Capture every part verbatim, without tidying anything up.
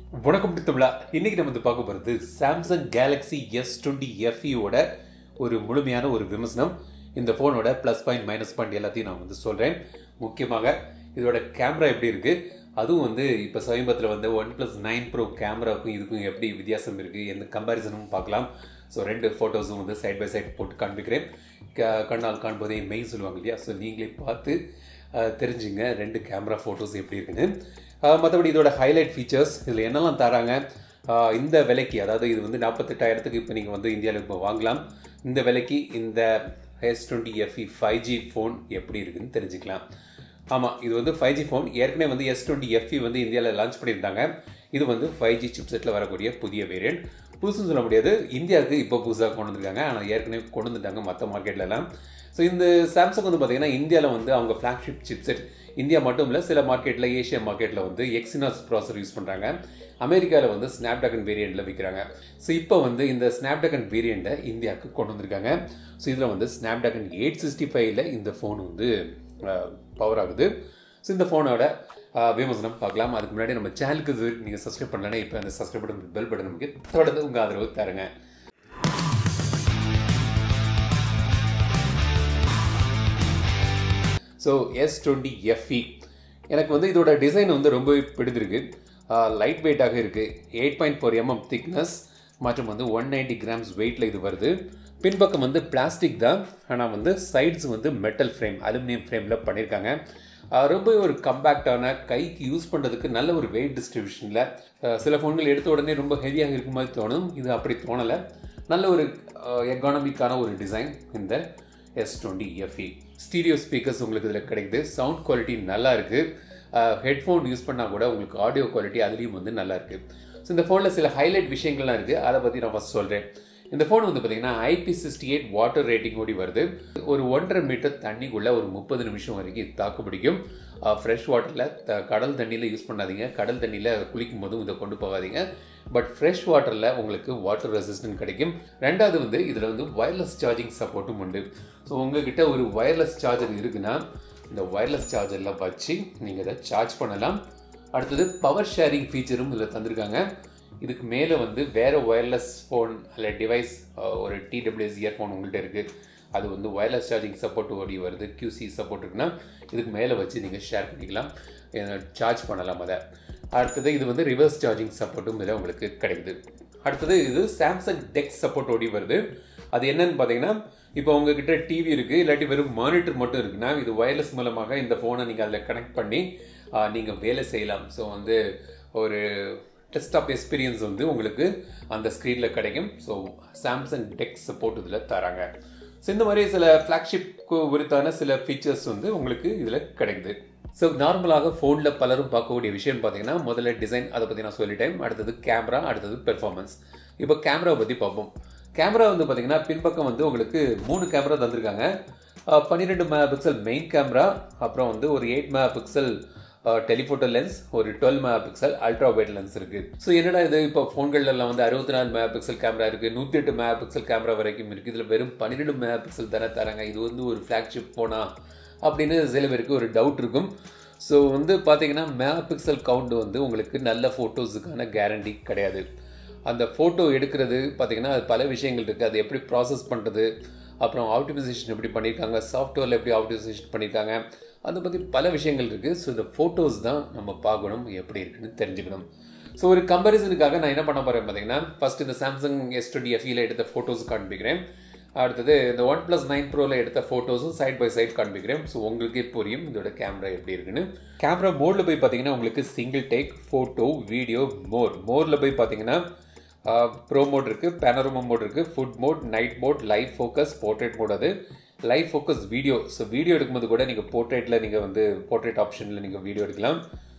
வணக்கம் தமிழா. இன்னைக்கு நம்ம வந்து பார்க்க போகிறது Samsung Galaxy S twenty F E ஓட ஒரு முழுமையான ஒரு விமர்சனம். இந்த ஃபோனோட ப்ளஸ் பாயிண்ட் மைனஸ் பாயிண்ட் எல்லாத்தையும் நான் வந்து சொல்கிறேன். முக்கியமாக இதோட கேமரா எப்படி இருக்குது, அதுவும் வந்து இப்போ சமீபத்தில் வந்து OnePlus நைன் ப்ரோ கேமராவுக்கும் இதுக்கும் எப்படி வித்தியாசம் இருக்குது, எந்த கம்பேரிசனும் பார்க்கலாம். ஸோ ரெண்டு ஃபோட்டோஸும் வந்து சைட் பை சைட் போட்டு காண்பிக்கிறேன். க கண்ணால் காண்போதே மெய் சொல்லுவாங்க இல்லையா, ஸோ நீங்களே பார்த்து தெரிஞ்சுங்க ரெண்டு கேமரா ஃபோட்டோஸ் எப்படி இருக்குன்னு. மற்றபடி இதோட ஹைலைட் ஃபீச்சர்ஸ் இதில் என்னெல்லாம் தராங்க, இந்த விலைக்கு, அதாவது இது வந்து நாற்பத்தெட்டாயிரத்துக்கு இப்போ நீங்கள் வந்து இந்தியாவில் இப்போ வாங்கலாம். இந்த விலைக்கு இந்த S twenty F E five G phone எப்படி இருக்குதுன்னு தெரிஞ்சுக்கலாம். ஆமாம், இது வந்து ஃபைவ் ஜி ஃபோன். ஏற்கனவே வந்து S twenty F E வந்து இந்தியாவில் லான்ச் பண்ணியிருந்தாங்க. இது வந்து ஃபைவ் ஜி சிப்செட்டில் வரக்கூடிய புதிய வேரியண்ட். புதுசுன்னு சொல்ல முடியாது, இந்தியாவுக்கு இப்போ புதுசாக கொண்டு வந்துருக்காங்க. ஆனால் ஏற்கனவே கொண்டு வந்துட்டாங்க மற்ற மார்க்கெட்லலாம். ஸோ இந்த சாம்சங் வந்து பார்த்திங்கன்னா இந்தியாவில் வந்து அவங்க ஃப்ளாக்ஷிப் சிப்செட், இந்தியா மட்டும் இல்லை சில மார்க்கெட்டில், ஏஷியா மார்க்கெட்டில் வந்து எக்ஸினாஸ் ப்ராசர் யூஸ் பண்ணுறாங்க. அமெரிக்காவில் வந்து ஸ்னாப்ட்ராகன் வேரியண்ட்டில் விற்கிறாங்க. ஸோ இப்போ வந்து இந்த ஸ்னாப்ட்ராகன் வேரியண்ட்டை இந்தியாவுக்கு கொண்டு வந்திருக்காங்க. ஸோ இதில் வந்து ஸ்னாப்ட்ராகன் எயிட் சிக்ஸ்டி ஃபைவ்ல இந்த ஃபோன் வந்து பவர் ஆகுது. ஸோ இந்த ஃபோனோட விமர்சனம் பார்க்கலாம். அதுக்கு முன்னாடி நம்ம சேனலுக்கு நீங்கள் சப்ஸ்கிரைப் பண்ணலன்னா இப்போ அந்த சப்ஸ்கிரைப் பட்டன், பெல் பட்டன் நமக்கு தொடர்ந்து உங்கள் ஆதரவு தருங்க. So S twenty F E எனக்கு வந்து இதோட டிசைன் வந்து ரொம்ப பிடித்திருக்கு. லைட் வெயிட்டாக இருக்குது. Eight point four mm thickness மற்றும் வந்து ஒன் நைன்டி கிராம்ஸ் வெயிட்டில் இது வருது. பின்பக்கம் வந்து பிளாஸ்டிக் தான், ஆனால் வந்து சைட்ஸ் வந்து மெட்டல் ஃப்ரேம், அலுமினியம் ஃப்ரேமில் பண்ணியிருக்காங்க. ரொம்ப ஒரு கம்பேக்டான, கைக்கு யூஸ் பண்ணுறதுக்கு நல்ல ஒரு வெயிட் டிஸ்ட்ரிபியூஷனில். சில ஃபோன்கள் எடுத்த உடனே ரொம்ப ஹெவியாக இருக்கும் மாதிரி தோணும், இது அப்படி தோணலை. நல்ல ஒரு எக்கானமிக்கான ஒரு டிசைன் இந்த S twenty F E. Stereo speakers உங்களுக்கு இதில் கிடைக்குது. சவுண்ட் குவாலிட்டி நல்லா இருக்குது. ஹெட்ஃபோன் யூஸ் பண்ணால் கூட உங்களுக்கு ஆடியோ குவாலிட்டி அதுலேயும் வந்து நல்லா இருக்குது. ஸோ இந்த ஃபோனில் சில ஹைலைட் விஷயங்கள்லாம் இருக்குது, அதை பற்றி நான் ஃபஸ்ட் சொல்கிறேன். இந்த ஃபோன் வந்து பார்த்திங்கன்னா I P sixty eight water rating ஓடி வருது. ஒரு ஒன்றரை மீட்டர் தண்ணிக்குள்ளே ஒரு முப்பது நிமிஷம் வரைக்கும் தாக்கு பிடிக்கும். ஃப்ரெஷ் வாட்டரில், கடல் தண்ணியில் யூஸ் பண்ணாதீங்க. கடல் தண்ணியில் குளிக்கும் போதும் இதை கொண்டு போகாதீங்க. பட் ஃப்ரெஷ் வாட்டரில் உங்களுக்கு வாட்டர் ரெசிஸ்டன்ட் கிடைக்கும். ரெண்டாவது வந்து இதில் வந்து வயர்லெஸ் சார்ஜிங் சப்போர்ட்டும் உண்டு. ஸோ உங்ககிட்ட ஒரு வயர்லெஸ் சார்ஜர் இருக்குன்னா இந்த வயர்லெஸ் சார்ஜரில் வச்சு நீங்கள் இதை சார்ஜ் பண்ணலாம். அடுத்தது பவர் ஷேரிங் ஃபீச்சரும் இதில் தந்திருக்காங்க. இதுக்கு மேலே வந்து வேறு வயர்லெஸ் ஃபோன் அல்ல டிவைஸ், ஒரு T W S இயர்ஃபோன் உங்கள்கிட்ட இருக்குது, அது வந்து வயர்லெஸ் சார்ஜிங் சப்போர்ட் ஓடி வருது, Q C சப்போர்ட் இருக்குன்னா இதுக்கு மேலே வச்சு நீங்கள் ஷேர் பண்ணிக்கலாம், சார்ஜ் பண்ணலாம் அதை. அடுத்தது இது வந்து ரிவர்ஸ் சார்ஜிங் சப்போர்ட்டும் இதில் உங்களுக்கு கிடைக்குது. அடுத்தது இது சாம்சங் டெக்ஸ் சப்போர்ட் ஓடி வருது. அது என்னன்னு பார்த்தீங்கன்னா, இப்போ உங்ககிட்ட டிவி இருக்குது, இல்லாட்டி வெறும் மானிட்டர் மட்டும் இருக்குன்னா இது வயர்லெஸ் மூலமாக இந்த ஃபோனை நீங்கள் அதில் கனெக்ட் பண்ணி நீங்கள் வேலை செய்யலாம். ஸோ வந்து ஒரு டெஸ்க்டாப் எக்ஸ்பீரியன்ஸ் வந்து உங்களுக்கு அந்த ஸ்க்ரீனில் கிடைக்கும். ஸோ சாம்சங் டெக்ஸ் சப்போர்ட் இதில் தராங்க. ஸோ இந்த மாதிரி சில ஃப்ளாக்ஷிப்க்கு உரித்தான சில ஃபீச்சர்ஸ் வந்து உங்களுக்கு இதில் கிடைக்குது. ஸோ நார்மலாக ஃபோனில் பலரும் பார்க்கக்கூடிய விஷயம் பார்த்தீங்கன்னா, முதல்ல டிசைன், அதை பற்றி நான் சொல்லிட்டேன். அடுத்தது கேமரா, அடுத்தது பெர்ஃபார்மன்ஸ். இப்போ கேமராவை பற்றி பார்ப்போம். கேமரா வந்து பார்த்தீங்கன்னா பின்பக்கம் வந்து உங்களுக்கு மூணு கேமரா தந்திருக்காங்க. பன்னிரெண்டு மெகா பிக்சல் மெயின் கேமரா, அப்புறம் வந்து ஒரு eight mega pixel telephoto lens, ஒரு dual mega pixel ultra wide lens இருக்குது. ஸோ என்னடா இது, இப்போ ஃபோன்கள்லாம் வந்து அறுபத்தி நாலு மெகா பிக்சல் கேமரா இருக்குது, நூற்றி எட்டு மெகா பிக்சல் கேமரா வரைக்கும் இருக்குது, இதில் வெறும் பன்னிரெண்டு மெகா பிக்சல் தானே தராங்க, இது வந்து ஒரு ஃப்ளாக்ஷிப் ஃபோனா அப்படின்னு சில பேருக்கு ஒரு டவுட் இருக்கும். ஸோ வந்து பார்த்தீங்கன்னா மெகா பிக்சல் கவுண்ட் வந்து உங்களுக்கு நல்ல ஃபோட்டோஸுக்கான கேரண்டி கிடையாது. அந்த ஃபோட்டோ எடுக்கிறது பார்த்திங்கன்னா அது பல விஷயங்கள் இருக்குது. அது எப்படி ப்ராசஸ் பண்ணுறது, அப்புறம் ஆப்டிமைசேஷன் எப்படி பண்ணியிருக்காங்க, சாஃப்ட்வேரில் எப்படி ஆப்டிமைசேஷன் பண்ணியிருக்காங்க, அதை பற்றி பல விஷயங்கள் இருக்குது. ஸோ இந்த ஃபோட்டோஸ் தான் நம்ம பார்க்கணும், எப்படி இருக்குன்னு தெரிஞ்சுக்கணும். ஸோ ஒரு கம்பேரிசனுக்காக நான் என்ன பண்ண போகிறேன் பார்த்தீங்கன்னா, ஃபஸ்ட் இந்த Samsung S twenty F E எடுத்த ஃபோட்டோஸ் காண்பிக்கிறேன். அடுத்தது இந்த OnePlus நைன் ப்ரோவில் எடுத்த ஃபோட்டோஸும் சைட் பை சைட் காண்பிக்கிறேன். ஸோ உங்களுக்கே புரியும் இதோட கேமரா எப்படி இருக்குன்னு. கேமரா மோடில் போய் பார்த்தீங்கன்னா உங்களுக்கு single take, photo, video, more. மோரில் போய் பார்த்தீங்கன்னா ப்ரோ மோட் இருக்குது, பேனரோமா மோட் இருக்குது, food mode, night mode, live focus, portrait mode. அது live focus video. So video எடுக்கும்போது கூட நீங்கள் போர்ட்ரேட்டில் நீங்கள் வந்து போர்ட்ரேட் ஆப்ஷனில் நீங்கள் வீடியோ எடுக்கலாம்.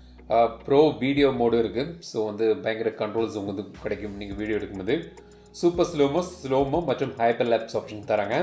ப்ரோ வீடியோ மோடும் இருக்குது. ஸோ வந்து பயங்கர கண்ட்ரோல்ஸ் உங்களுக்கு கிடைக்கும் நீங்கள் வீடியோ எடுக்கும்போது. சூப்பர் ஸ்லோமோ, ஸ்லோமோ மற்றும் ஹைப்பர் லேப்ஸ் ஆப்ஷன் தராங்க.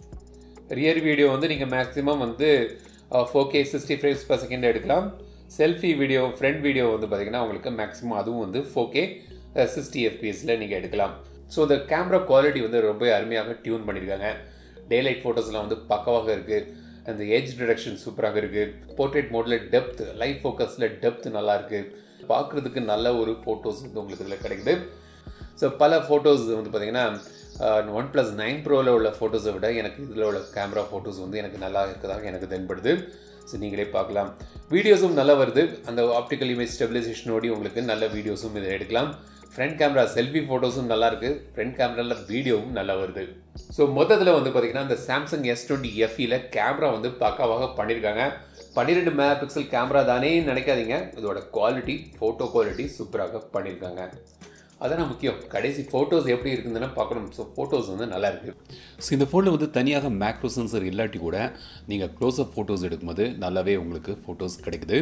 ரியர் வீடியோ வந்து நீங்கள் மேக்ஸிமம் வந்து four K sixty frames per second எடுக்கலாம். செல்ஃபி வீடியோ, ஃப்ரண்ட் வீடியோ வந்து பார்த்திங்கன்னா உங்களுக்கு மேக்ஸிமம் அதுவும் வந்து ஃபோர் கே சிக்ஸ்டி எஃப்பிஎஸில் நீங்கள் எடுக்கலாம். ஸோ இந்த கேமரா குவாலிட்டி வந்து ரொம்ப அருமையாக டியூன் பண்ணியிருக்காங்க. டேலைட் ஃபோட்டோஸ்லாம் வந்து பக்கவாக இருக்குது. அந்த எட்ஜ் டிடெக்ஷன் சூப்பராக இருக்குது. போர்ட்ரேட் மோடில் டெப்த், லைவ் ஃபோக்கஸில் டெப்த் நல்லாயிருக்கு. பார்க்குறதுக்கு நல்ல ஒரு ஃபோட்டோஸ் வந்து உங்களுக்கு இதில் கிடைக்குது. ஸோ பல ஃபோட்டோஸ் வந்து பார்த்திங்கன்னா ஒன் ப்ளஸ் நைன் ப்ரோவில் உள்ள ஃபோட்டோஸை விட எனக்கு இதில் உள்ள கேமரா ஃபோட்டோஸ் வந்து எனக்கு நல்லா இருக்கிறதாக எனக்கு தென்படுது. ஸோ நீங்களே பார்க்கலாம். வீடியோஸும் நல்லா வருது. அந்த ஆப்டிக்கல் இமேஜ் ஸ்டெபிலைசேஷனோடு உங்களுக்கு நல்ல வீடியோஸும் இதை எடுக்கலாம். ஃப்ரண்ட் கேமரா செல்ஃபி ஃபோட்டோஸும் நல்லா இருக்குது. ஃப்ரண்ட் கேமராவில் வீடியோவும் நல்லா வருது. ஸோ மொத்தத்தில் வந்து பார்த்திங்கன்னா இந்த சாம்சங் எஸ் டுவெண்ட்டி எஃப்இயில் கேமரா வந்து பக்காவாக பண்ணியிருக்காங்க. பன்னிரெண்டு மெகா பிக்சல் கேமரா தானே நினைக்காதீங்க. இதோட குவாலிட்டி, ஃபோட்டோ குவாலிட்டி சூப்பராக பண்ணியிருக்காங்க. அதான் முக்கியம். கடைசி ஃபோட்டோஸ் எப்படி இருக்குதுன்னு பார்க்கணும். ஸோ ஃபோட்டோஸ் வந்து நல்லா இருக்குது. ஸோ இந்த ஃபோனில் வந்து தனியாக மேக்ரோ சென்சர் இல்லாட்டி கூட நீங்கள் க்ளோஸ்அப் ஃபோட்டோஸ் எடுக்கும்போது நல்லாவே உங்களுக்கு ஃபோட்டோஸ் கிடைக்குது.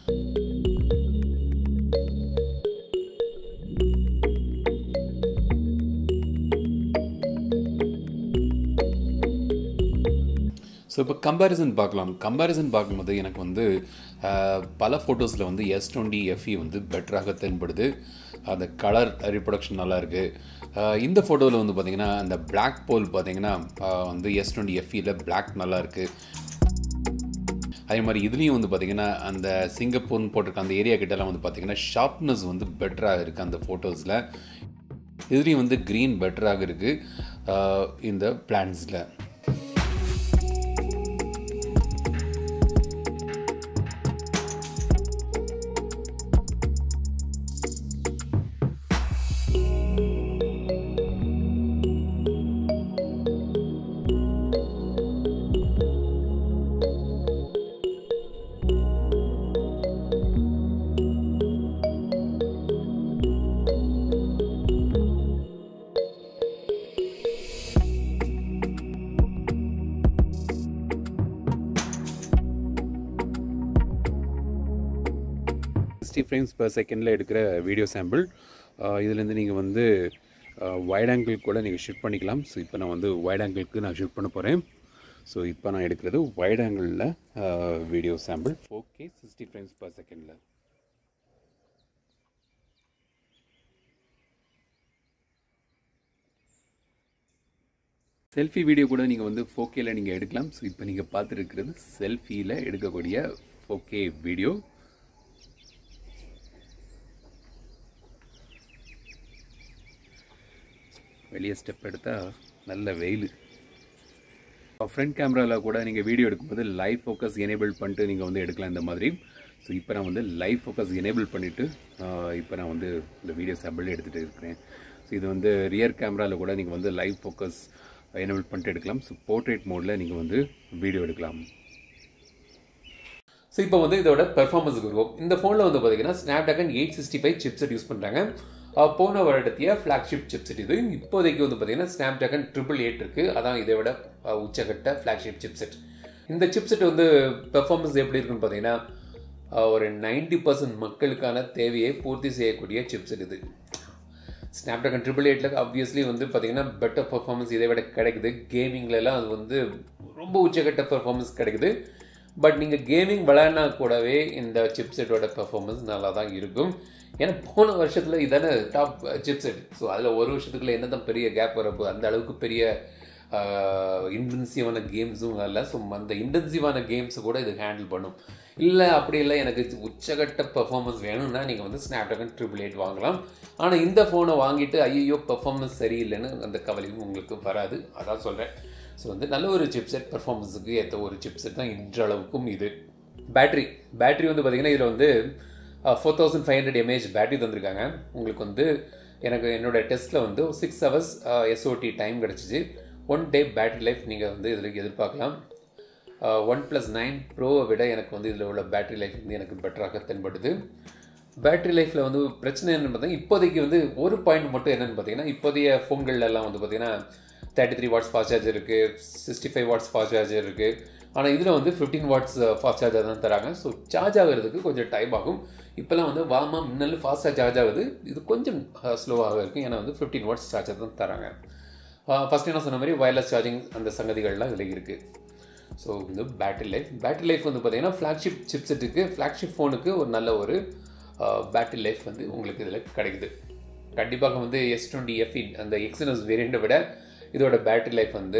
ஸோ இப்போ கம்பேரிசன் பார்க்கலாம். கம்பேரிசன் பார்க்கும்போது எனக்கு வந்து பல ஃபோட்டோஸில் வந்து எஸ் டுவெண்ட்டி எஃப்இ வந்து பெட்டராக தென்படுது. அந்த கலர் ரீப்ரொடக்ஷன் நல்லாயிருக்கு. இந்த ஃபோட்டோவில் வந்து பார்த்திங்கன்னா அந்த பிளாக் போல் பார்த்திங்கன்னா வந்து எஸ் டுவெண்ட்டி எஃப்இயில் பிளாக் நல்லாயிருக்கு. அதே மாதிரி இதுலேயும் வந்து பார்த்திங்கன்னா அந்த சிங்கப்பூர்னு போட்டிருக்க அந்த ஏரியா கிட்டலாம் வந்து பார்த்திங்கன்னா ஷார்ப்னஸ் வந்து பெட்டராக இருக்குது அந்த ஃபோட்டோஸில். இதுலேயும் வந்து க்ரீன் பெட்டராக இருக்குது இந்த பிளான்ஸில். சிக்ஸ்டி ஃப்ரேம்ஸ் பர் செகண்டில் எடுக்கிற வீடியோ சாம்பிள். இதுலேருந்து நீங்கள் வந்து வைட் ஆங்கிள் கூட நீங்கள் ஷூட் பண்ணிக்கலாம். ஸோ இப்போ நான் வந்து வைட் ஆங்கிளுக்கு நான் ஷூட் பண்ண போகிறேன். ஸோ இப்போ நான் எடுக்கிறது வைட் ஆங்கிளில் video sample four K sixty frames per செகண்டில். செல்ஃபி வீடியோ கூட நீங்கள் வந்து ஃபோர் கேல நீங்கள் எடுக்கலாம். ஸோ இப்போ நீங்கள் பார்த்துருக்கிறது செல்ஃபியில் எடுக்கக்கூடிய ஃபோர் கே வீடியோ. வெளியே ஸ்டெப் எடுத்தால் நல்ல வெயில். ஃப்ரண்ட் கேமராவில் கூட நீங்கள் வீடியோ எடுக்கும்போது லைவ் ஃபோக்கஸ் எனேபிள் பண்ணிட்டு நீங்கள் வந்து எடுக்கலாம் இந்த மாதிரி. ஸோ இப்போ நான் வந்து லைவ் ஃபோக்கஸ் எனேபிள் பண்ணிவிட்டு இப்போ நான் வந்து இந்த வீடியோ சாம்பிள் எடுத்துகிட்டு இருக்கிறேன். ஸோ இது வந்து ரியர் கேமராவில் கூட நீங்கள் வந்து லைவ் ஃபோக்கஸ் எனேபிள் பண்ணிட்டு எடுக்கலாம். ஸோ போர்ட்ரேட் மோடில் நீங்கள் வந்து வீடியோ எடுக்கலாம். ஸோ இப்போ வந்து இதோட பெர்ஃபார்மன்ஸுக்கு வருவோம். இந்த ஃபோனில் வந்து பார்த்தீங்கன்னா Snapdragon eight sixty five chipset use பண்ணுறாங்க. போன வருடத்திய ஃப்ளாக்ஷிப் சிப்செட் இது. இப்போதைக்கு வந்து பார்த்தீங்கன்னா ஸ்னாப்ட்ராகன் ட்ரிபிள் எயிட் இருக்குது. அதான் இதை விட உச்சகட்ட ஃப்ளாக்ஷிப் சிப்செட். இந்த சிப்செட் வந்து பெர்ஃபார்மன்ஸ் எப்படி இருக்குன்னு பார்த்தீங்கன்னா ஒரு நைன்டி பர்சன்ட் மக்களுக்கான தேவையை பூர்த்தி செய்யக்கூடிய சிப்செட் இது. ஸ்னாப்ட்ராகன் ட்ரிபிள் எயிட்டில் ஆப்வியஸ்லி வந்து பார்த்தீங்கன்னா பெட்டர் பெர்ஃபார்மன்ஸ் இதை விட கிடைக்குது. கேமிங்லலாம் அது வந்து ரொம்ப உச்சகட்ட பெர்ஃபார்மன்ஸ் கிடைக்குது. பட் நீங்கள் கேமிங் விளையாடினா கூடவே இந்த சிப்செட்டோட பெர்ஃபார்மன்ஸ் நல்லா தான் இருக்கும். ஏன்னா போன வருஷத்தில் இதான டாப் சிப்செட். ஸோ அதில் ஒரு வருஷத்துக்குள்ள என்ன தான் பெரிய கேப் வரப்போ அந்த அளவுக்கு பெரிய இன்டென்சிவான கேம்ஸும் இல்லை. ஸோ அந்த இன்டென்சிவான கேம்ஸை கூட இது ஹேண்டில் பண்ணும். இல்லை அப்படி இல்லை எனக்கு உச்சகட்ட பெர்ஃபார்மன்ஸ் வேணும்னா நீங்கள் வந்து ஸ்னாப்ட்ராகன் ட்ரிபிள் எயிட் வாங்கலாம். ஆனால் இந்த ஃபோனை வாங்கிட்டு ஐயோ பெர்ஃபார்மன்ஸ் சரியில்லைன்னு அந்த கவலையும் உங்களுக்கு வராது. அதான் சொல்கிறேன். ஸோ வந்து நல்ல ஒரு சிப்செட், பெர்ஃபார்மன்ஸுக்கு ஏற்ற ஒரு சிப்செட் தான் இன்றளவுக்கும் இது. பேட்ரி பேட்ரி வந்து பார்த்திங்கன்னா இதில் வந்து four thousand five hundred mAh battery தந்திருக்காங்க. உங்களுக்கு வந்து எனக்கு என்னோடய டெஸ்ட்டில் வந்து சிக்ஸ் ஹவர்ஸ் எஸ்ஓடி டைம் கிடச்சிச்சு. ஒன் டே பேட்டரி லைஃப் நீங்கள் வந்து இதில் எதிர்பார்க்கலாம். ஒன் ப்ளஸ் நைன் ப்ரோவை விட எனக்கு வந்து இதில் உள்ள பேட்டரி லைஃப் வந்து எனக்கு பெட்டராக தென்படுது. பேட்டரி லைஃப்பில் வந்து பிரச்சனை என்னென்னு பார்த்தீங்கன்னா இப்போதைக்கு வந்து ஒரு பாயிண்ட் மட்டும் என்னென்னு பார்த்தீங்கன்னா இப்போதைய ஃபோன்கள்லாம் வந்து பார்த்திங்கன்னா thirty three watts fast charger இருக்குது, sixty five watts fast charger இருக்குது. ஆனால் இதில் வந்து ஃபிஃப்டீன் வாட்ஸ் ஃபாஸ்ட் சார்ஜர் தான் தராங்க. ஸோ சார்ஜ் ஆகிறதுக்கு கொஞ்சம் டைம் ஆகும். இப்போலாம் வந்து வாமா முன்னாள் ஃபாஸ்ட்டாக சார்ஜ் ஆகுது. இது கொஞ்சம் ஸ்லோவாக இருக்குது. ஏன்னா வந்து ஃபிஃப்டீன் வாட்ஸ் சார்ஜர் தான் தராங்க. ஃபஸ்ட்டு என்ன சொன்ன மாதிரி வயர்லெஸ் சார்ஜிங் அந்த சங்கதிகள்லாம் இதில் இருக்குது. ஸோ இந்த பேட்டரி லைஃப் பேட்டரி லைஃப் வந்து பார்த்திங்கன்னா ஃப்ளாக்ஷிப் சிப்செட்டுக்கு ஃப்ளாக்ஷிப் ஃபோனுக்கு ஒரு நல்ல ஒரு பேட்டரி லைஃப் வந்து உங்களுக்கு இதில் கிடைக்குது. கண்டிப்பாக வந்து எஸ் டுவெண்ட்டி எஃப்இ அந்த எக்ஸினஸ் வேரியண்ட்டை விட இதோட பேட்டரி லைஃப் வந்து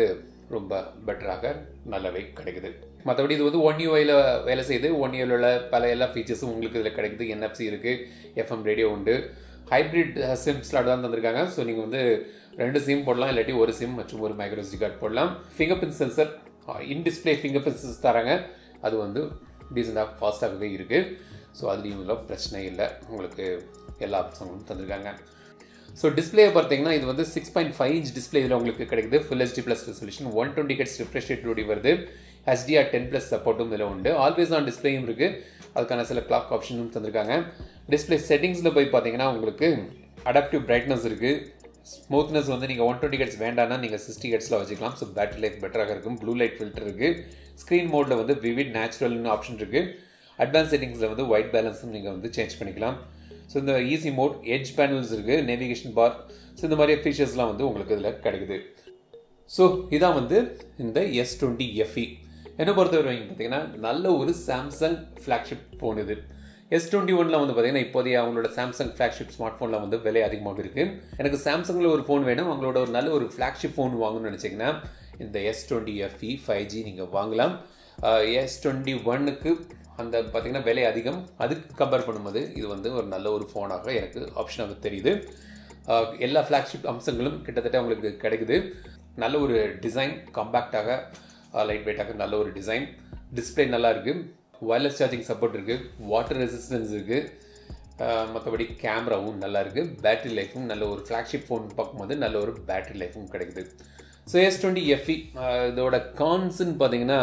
ரொம்ப பெட்டராக நல்லாவே கிடைக்குது. மற்றபடி இது வந்து ஒன் யூஐயில் வேலை செய்யுது. ஒன் யூஐயில் உள்ள பல எல்லா ஃபீச்சர்ஸும் உங்களுக்கு இதில் கிடைக்குது. என்எஃப்சி இருக்குது, எஃப்எம் ரேடியோ உண்டு, ஹைப்ரிட் சிம் ஸ்லாட் தான் தந்திருக்காங்க. ஸோ நீங்கள் வந்து ரெண்டு சிம் போடலாம், இல்லாட்டி ஒரு சிம் மற்றும் ஒரு மைக்ரோ எஸ்டி கார்டு போடலாம். Fingerprint sensor, in display fingerprint sensor தராங்க. அது வந்து டீசெண்டாக ஃபாஸ்ட்டாகவே இருக்குது. ஸோ அதுலேயும் இல்லை பிரச்சனை இல்லை, உங்களுக்கு எல்லா ஆப்ஷன்களும் தந்திருக்காங்க. ஸோ டிஸ்பிளே பார்த்தீங்கன்னா இது வந்து six point five inch display இதில் உங்களுக்கு கிடைக்குது. Full HD plus resolution, one twenty hertz refresh rate ஓடி வருது. ஹெச்டிஆர் டென் ப்ளஸ் சப்போர்ட்டும் இதில் உண்டு. ஆல்வேஸ் ஆன் டிஸ்பிளேயும் இருக்குது. அதுக்கான சில கிளாக் ஆப்ஷனும் தந்திருக்காங்க. டிஸ்பிளே செட்டிங்ஸில் போய் பார்த்தீங்கன்னா உங்களுக்கு அடாப்டிவ் பிரைட்னஸ் இருக்குது. ஸ்மூத்னஸ் வந்து நீங்கள் ஒன் டுவெண்ட்டி ஹெட்ஸ் வேண்டாம்னா நீங்கள் சிக்ஸ்டி ஹெட்ஸில் வச்சுக்கலாம். ஸோ பேட்டரி லைஃப் பெட்டராக இருக்கும். ப்ளூ லைட் ஃபில்டர் இருக்குது. ஸ்க்ரீன் மோடில் வந்து விவிட் நேச்சுரல்னு ஆப்ஷன் இருக்குது. அட்வான்ஸ் செட்டிங்ஸில் வந்து ஒயிட் பேலன்ஸும் நீங்கள் வந்து சேஞ்ச் பண்ணிக்கலாம். ஸோ இந்த ஈஸி மோட், எட்ஜ் பேனல்ஸ் இருக்குது, நேவிகேஷன் பார், ஸோ இந்த மாதிரி ஃபீச்சர்ஸ்லாம் வந்து உங்களுக்கு இதில் கிடைக்குது. ஸோ இதான் வந்து இந்த எஸ் டுவெண்ட்டி எஃப்இ. என்னை பொறுத்தவரை பார்த்தீங்கன்னா நல்ல ஒரு சாம்சங் ஃப்ளாக்ஷிப் ஃபோன் இது. எஸ் டுவெண்ட்டி ஒன்ல வந்து பார்த்தீங்கன்னா இப்போதைய அவங்களோட சாம்சங் ஃப்ளாக்ஷிப் ஸ்மார்ட் ஃபோனில் வந்து விலை அதிகமாக இருக்குது. எனக்கு சாம்சங்கில் ஒரு ஃபோன் வேணும், அவங்களோட ஒரு நல்ல ஒரு ஃப்ளாக்ஷிப் ஃபோன் வாங்கணும்னு நினச்சிங்கன்னா இந்த S twenty FE five G நீங்கள் வாங்கலாம். எஸ் டுவெண்ட்டி ஒன்னுக்கு அந்த பார்த்தீங்கன்னா விலை அதிகம். அதுக்கு கம்பேர் பண்ணும்போது இது வந்து ஒரு நல்ல ஒரு ஃபோனாக எனக்கு ஆப்ஷனாக தெரியுது. எல்லா ஃப்ளாக்ஷிப் அம்சங்களும் கிட்டத்தட்ட உங்களுக்கு கிடைக்குது. நல்ல ஒரு டிசைன், காம்பேக்டாக, லைட் வெயிட்டாக நல்ல ஒரு டிசைன். டிஸ்பிளே நல்லா இருக்குது. வயர்லெஸ் சார்ஜிங் சப்போர்ட் இருக்குது. வாட்டர் ரெசிஸ்டன்ஸ் இருக்குது. மற்றபடி கேமராவும் நல்லா இருக்குது. பேட்டரி லைஃபும் நல்ல ஒரு ஃப்ளாக்ஷிப் ஃபோன் பார்க்கும்போது நல்ல ஒரு பேட்டரி லைஃபும் கிடைக்குது. ஸோ எஸ் டுவெண்ட்டி எஃப்இ இதோட கான்ஸ்ன்னு பார்த்தீங்கன்னா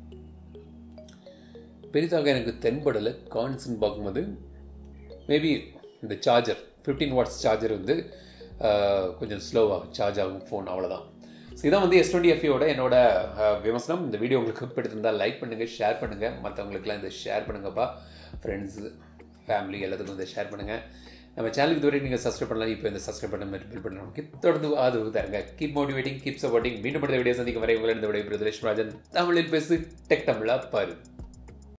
பெரிதாக எனக்கு தென்படலை. கான்ஸ்ன்னு பார்க்கும்போது மேபி இந்த சார்ஜர், ஃபிஃப்டீன் வாட்ஸ் சார்ஜர் வந்து கொஞ்சம் ஸ்லோவாக சார்ஜ் ஆகும் ஃபோன், அவ்வளோதான். ஸோ இதான் வந்து எஸ் டுவெண்ட்டி எஃப்இயோட என்னோட விமர்சனம். இந்த வீடியோ உங்களுக்கு பிடித்திருந்தால் லைக் பண்ணுங்கள், ஷேர் பண்ணுங்கள். மற்றவங்களுக்குலாம் இதை ஷேர் பண்ணுங்கப்பா. ஃப்ரெண்ட்ஸு, ஃபேமிலி எல்லாத்துக்கும் இதை ஷேர் பண்ணுங்கள். நம்ம சேனலுக்கு இதுவரை நீங்கள் சப்ஸ்கிரைப் பண்ணலாம். இப்போ இந்த சப்ஸ்கிரைப் பண்ண மாதிரி பில் பண்ண நமக்கு தொடர்ந்து ஆதரவு தருங்க. Keep motivating, keep supporting. மீண்டும் அடுத்த வீடியோ சந்திக்கும் வரை உங்களை இந்த விடைபெறுவது ராஜன். தமிழில் பேசு, டெக் தமிழா பாரு.